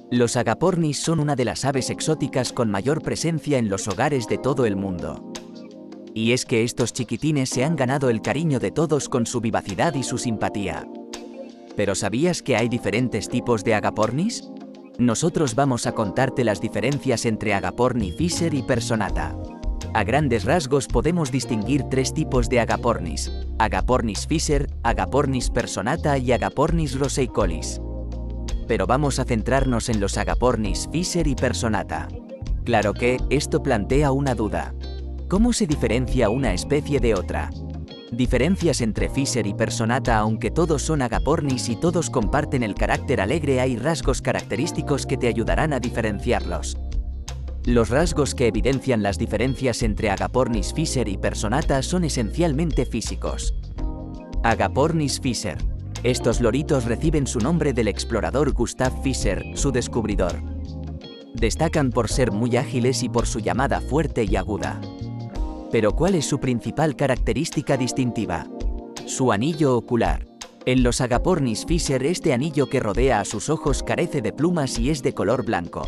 Los agapornis son una de las aves exóticas con mayor presencia en los hogares de todo el mundo. Y es que estos chiquitines se han ganado el cariño de todos con su vivacidad y su simpatía. ¿Pero sabías que hay diferentes tipos de agapornis? Nosotros vamos a contarte las diferencias entre agaporni fisher y personata. A grandes rasgos podemos distinguir tres tipos de agapornis: agapornis fisher, agapornis personata y agapornis roseicolis. Pero vamos a centrarnos en los agapornis fisher y personata. Claro que esto plantea una duda. ¿Cómo se diferencia una especie de otra? Diferencias entre fisher y personata. Aunque todos son agapornis y todos comparten el carácter alegre, hay rasgos característicos que te ayudarán a diferenciarlos. Los rasgos que evidencian las diferencias entre agapornis fisher y personata son esencialmente físicos. Agapornis fisher. Estos loritos reciben su nombre del explorador Gustav Fischer, su descubridor. Destacan por ser muy ágiles y por su llamada fuerte y aguda. Pero ¿cuál es su principal característica distintiva? Su anillo ocular. En los agapornis fisher, este anillo que rodea a sus ojos carece de plumas y es de color blanco.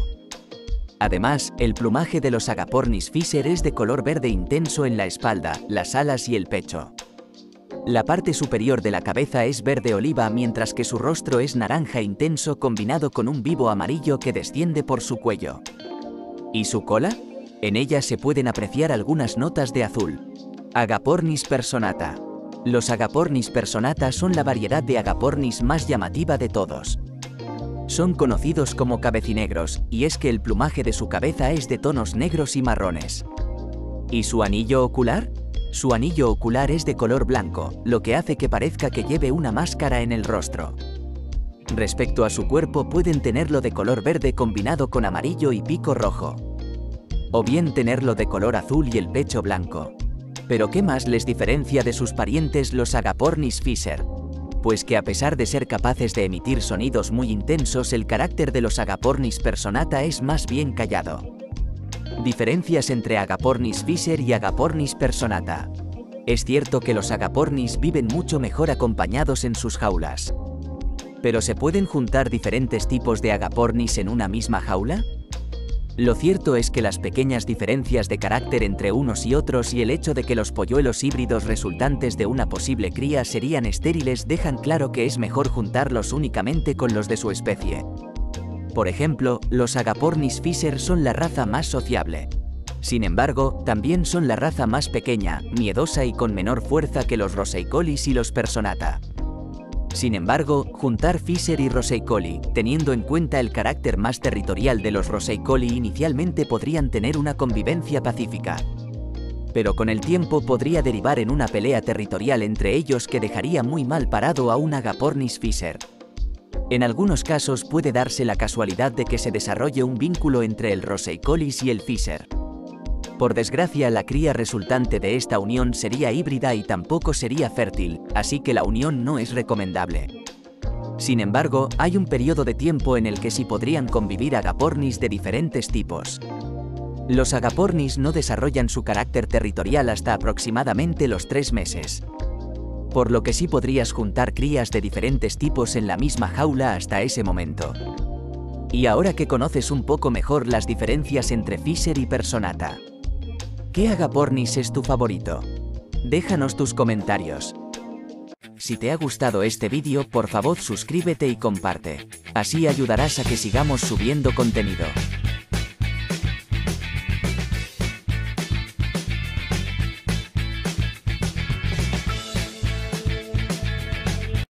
Además, el plumaje de los agapornis fisher es de color verde intenso en la espalda, las alas y el pecho. La parte superior de la cabeza es verde oliva, mientras que su rostro es naranja intenso combinado con un vivo amarillo que desciende por su cuello. ¿Y su cola? En ella se pueden apreciar algunas notas de azul. Agapornis personata. Los agapornis personata son la variedad de agapornis más llamativa de todos. Son conocidos como cabecinegros, y es que el plumaje de su cabeza es de tonos negros y marrones. ¿Y su anillo ocular? Su anillo ocular es de color blanco, lo que hace que parezca que lleve una máscara en el rostro. Respecto a su cuerpo, pueden tenerlo de color verde combinado con amarillo y pico rojo. O bien tenerlo de color azul y el pecho blanco. ¿Pero qué más les diferencia de sus parientes los agapornis fisher? Pues que a pesar de ser capaces de emitir sonidos muy intensos, el carácter de los agapornis personata es más bien callado. Diferencias entre agapornis fisher y agapornis personata. Es cierto que los agapornis viven mucho mejor acompañados en sus jaulas. ¿Pero se pueden juntar diferentes tipos de agapornis en una misma jaula? Lo cierto es que las pequeñas diferencias de carácter entre unos y otros y el hecho de que los polluelos híbridos resultantes de una posible cría serían estériles dejan claro que es mejor juntarlos únicamente con los de su especie. Por ejemplo, los agapornis fisher son la raza más sociable. Sin embargo, también son la raza más pequeña, miedosa y con menor fuerza que los roseicolis y los personata. Sin embargo, juntar fisher y roseicoli, teniendo en cuenta el carácter más territorial de los roseicoli, inicialmente podrían tener una convivencia pacífica. Pero con el tiempo podría derivar en una pelea territorial entre ellos que dejaría muy mal parado a un agapornis fisher. En algunos casos puede darse la casualidad de que se desarrolle un vínculo entre el roseicolis y el fisher. Por desgracia, la cría resultante de esta unión sería híbrida y tampoco sería fértil, así que la unión no es recomendable. Sin embargo, hay un periodo de tiempo en el que sí podrían convivir agapornis de diferentes tipos. Los agapornis no desarrollan su carácter territorial hasta aproximadamente los 3 meses. Por lo que sí podrías juntar crías de diferentes tipos en la misma jaula hasta ese momento. Y ahora que conoces un poco mejor las diferencias entre fisher y personata, ¿qué agapornis es tu favorito? Déjanos tus comentarios. Si te ha gustado este vídeo, por favor suscríbete y comparte. Así ayudarás a que sigamos subiendo contenido.